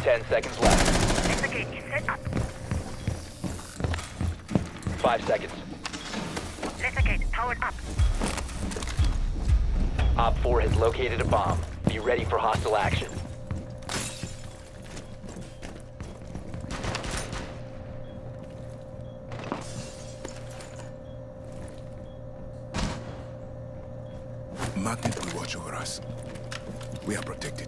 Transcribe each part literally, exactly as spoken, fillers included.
Ten seconds left. Investigate is set up. Five seconds. Investigate powered up. Op four has located a bomb. Be ready for hostile action. Magnet will watch over us. We are protected.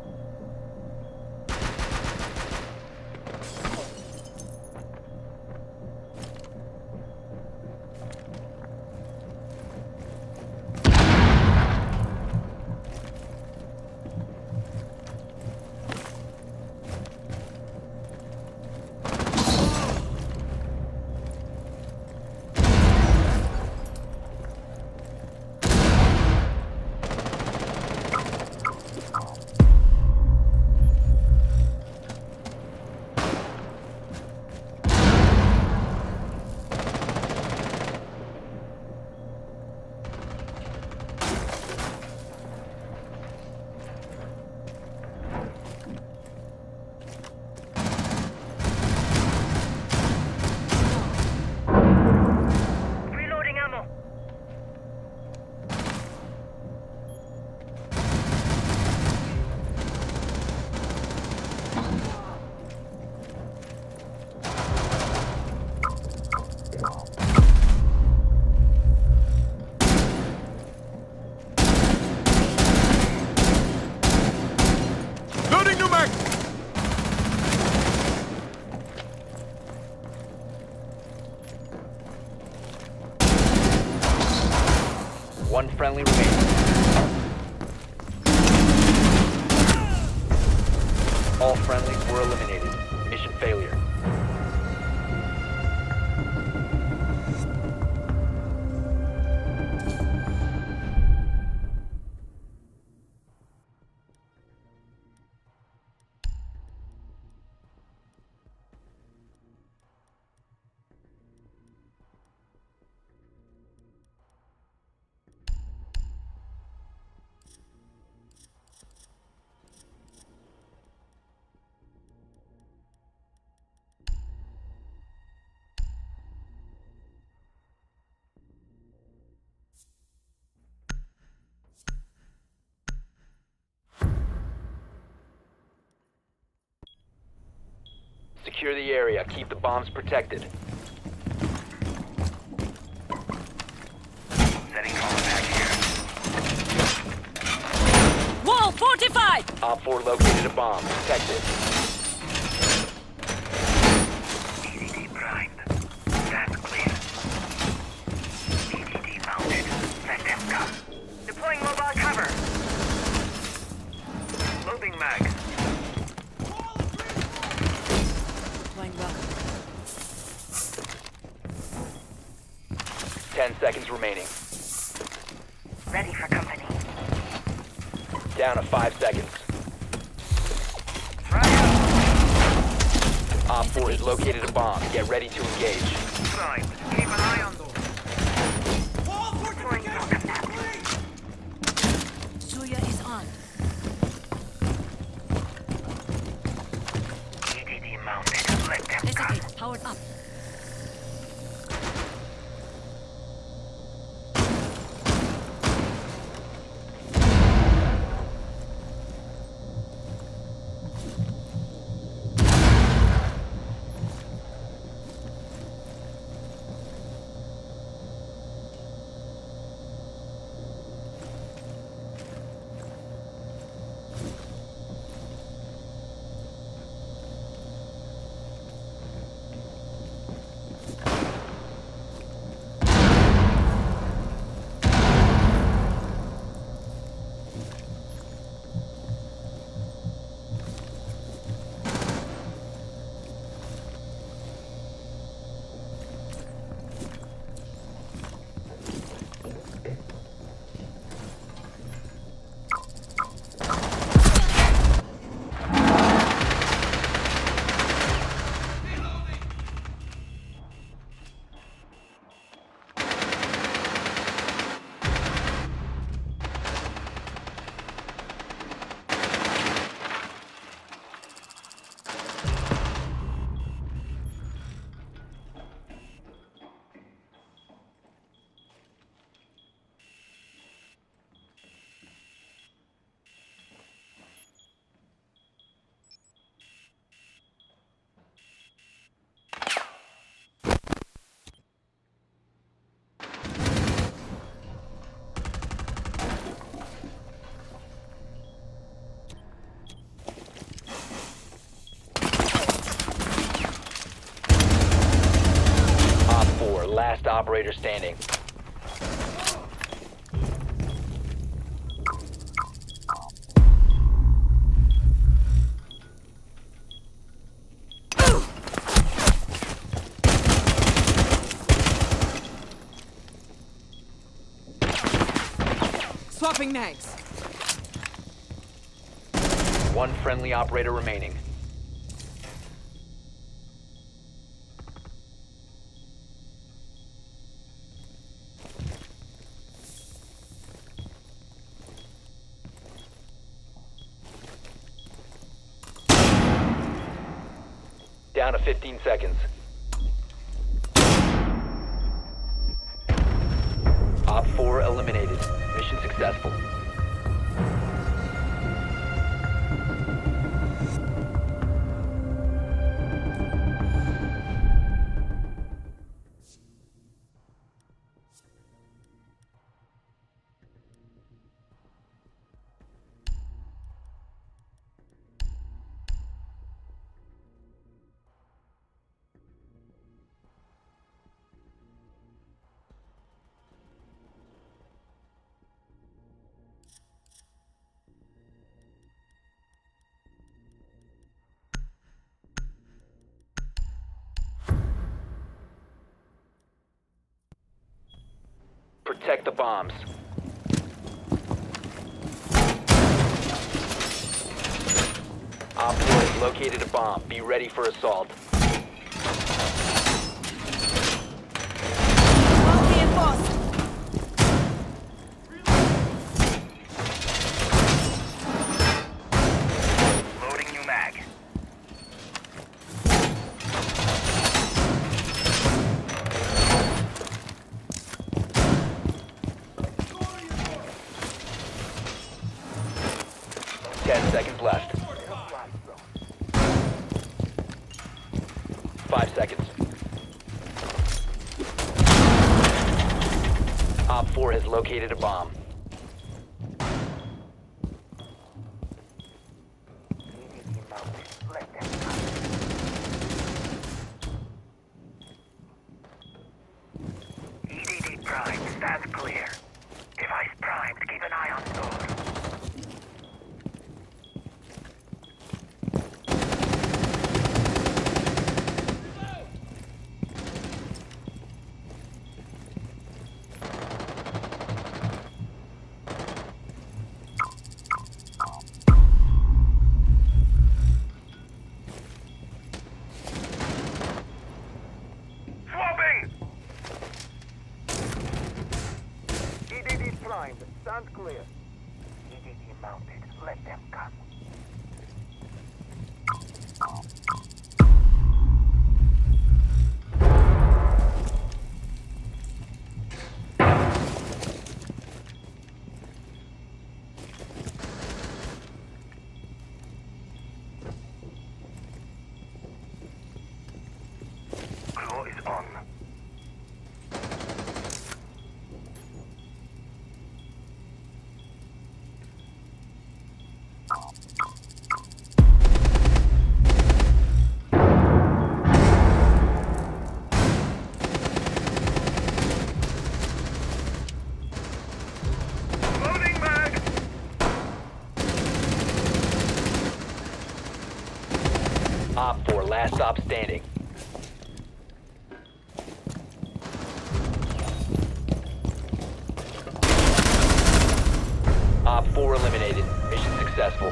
Reloading ammo. Loading new mag! One friendly remaining. All friendlies were eliminated. Mission failure. Secure the area. Keep the bombs protected. Setting back here. Wall fortified! Op four located a bomb. Protect it. D D D primed. That's clear. D D D mounted. Let them come. Deploying mobile cover. Loading mag. Deploying rocket. Ten seconds remaining. Ready for company. Down to five seconds. Fire! Op four has located a bomb. Get ready to engage. Primed. Keep an eye on those. Deploying rocket map. Surya is on. D D D mounted. Let them come. Investigate powered up. operator standing. Swapping mags. One friendly operator remaining. Down to fifteen seconds. Op four eliminated. Mission successful. Protect the bombs. Op four has located a bomb. Be ready for assault. Reinforced. Loading new mag. Ten seconds left. Five seconds. Op four has located a bomb. Let them come. E D D primed. Stands clear. Device primed. Keep an eye on door. Swapping! E D D primed. Stand clear. E D D mounted. Let them come. Claw is on. Loading mag! Op four, last stop standing. Op four eliminated. Mission successful.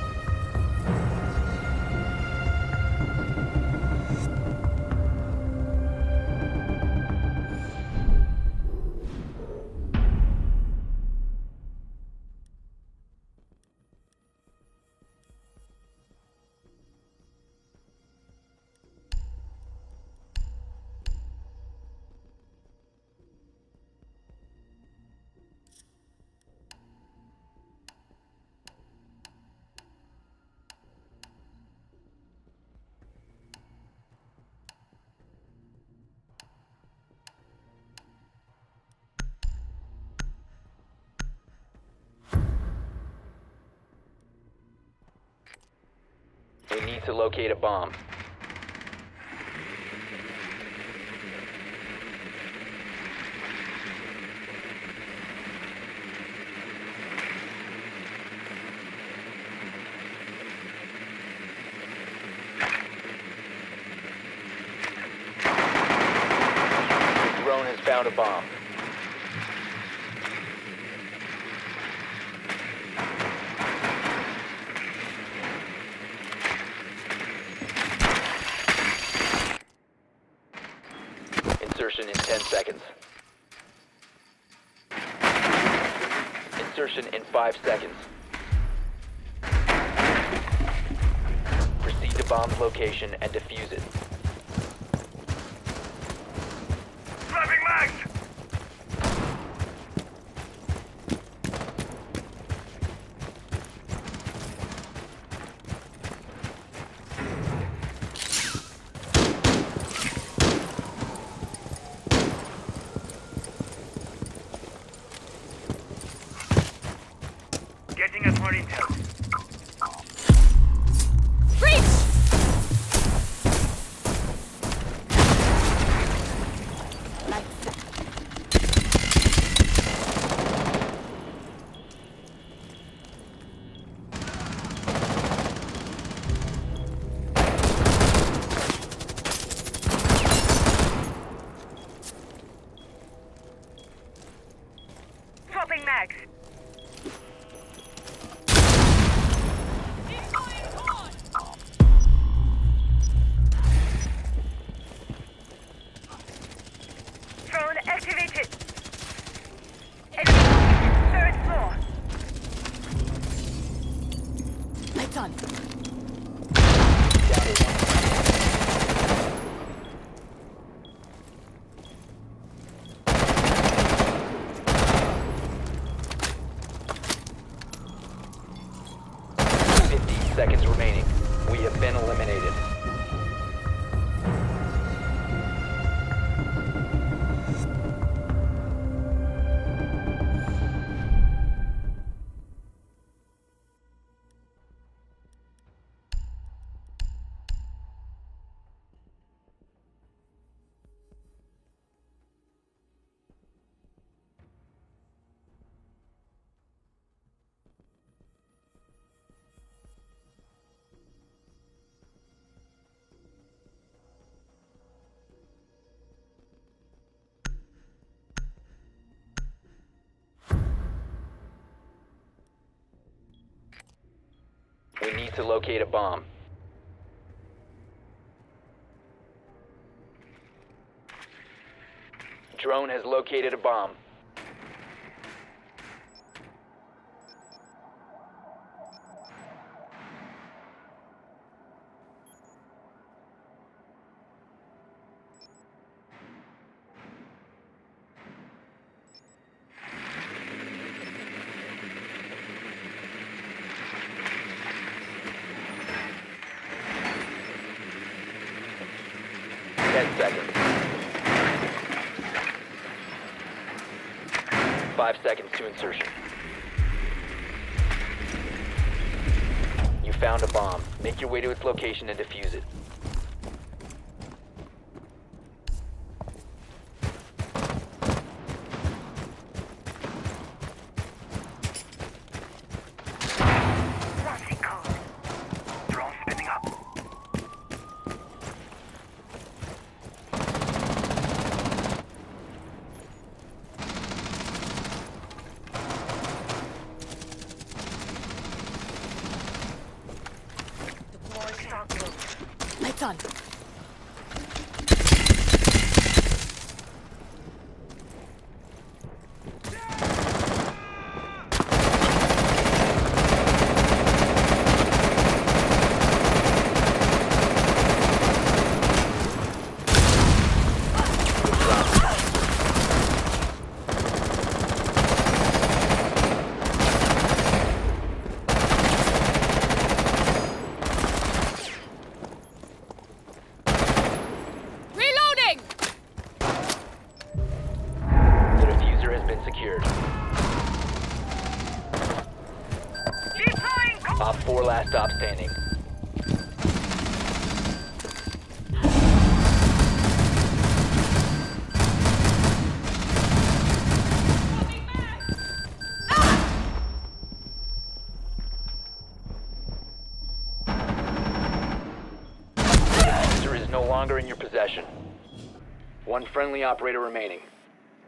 We need to locate a bomb. found a bomb. Insertion in ten seconds. Insertion in five seconds. Proceed to bomb's location and defuse it. Flapping mags! Getting us more intel. Swapping mags. Drone activated. Enemy third floor. Lights on. Down to one. fifteen seconds remaining. We have been eliminated. We need to locate a bomb. Drone has located a bomb. ten seconds. Five seconds to insertion. You found a bomb. Make your way to its location and defuse it. Crossing code. Drone spinning up. Lights on. Secured. Op four last stop standing. The diffuser is no longer in your possession. One friendly operator remaining.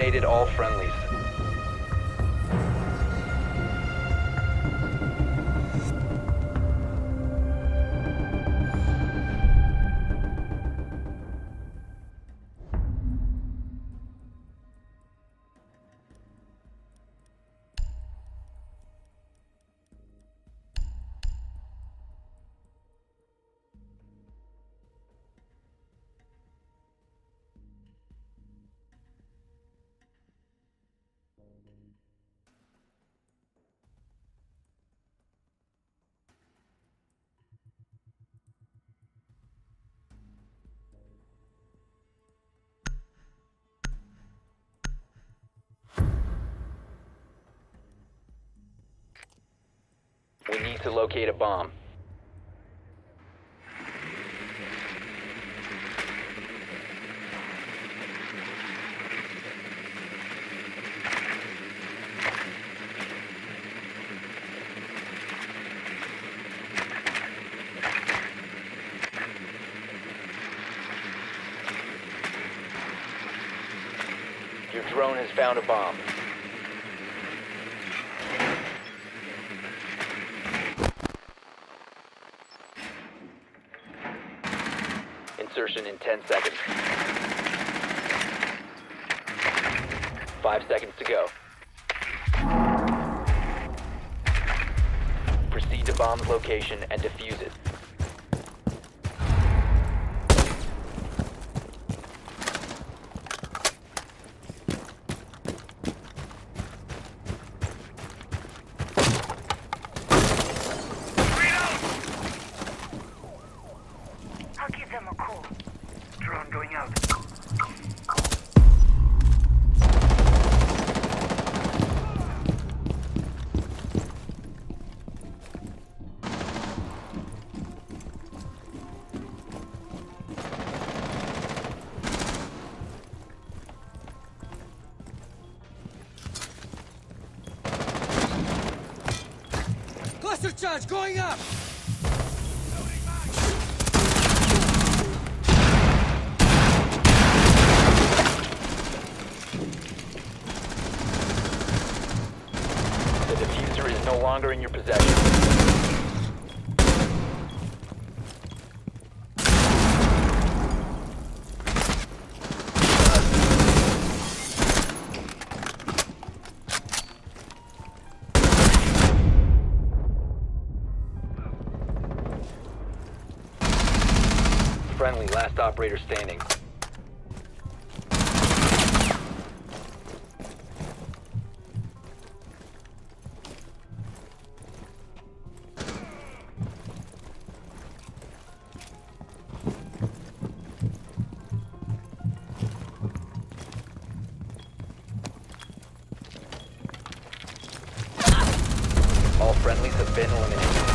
eliminated all friendlies. We need to locate a bomb. Your drone has found a bomb. Insertion in ten seconds. Five seconds to go. Proceed to bomb's location and defuse it. I'll give them a call. Drone going out. Cluster charge going up! The diffuser is no longer in your possession. Friendly, last operator standing. All friendlies have been eliminated.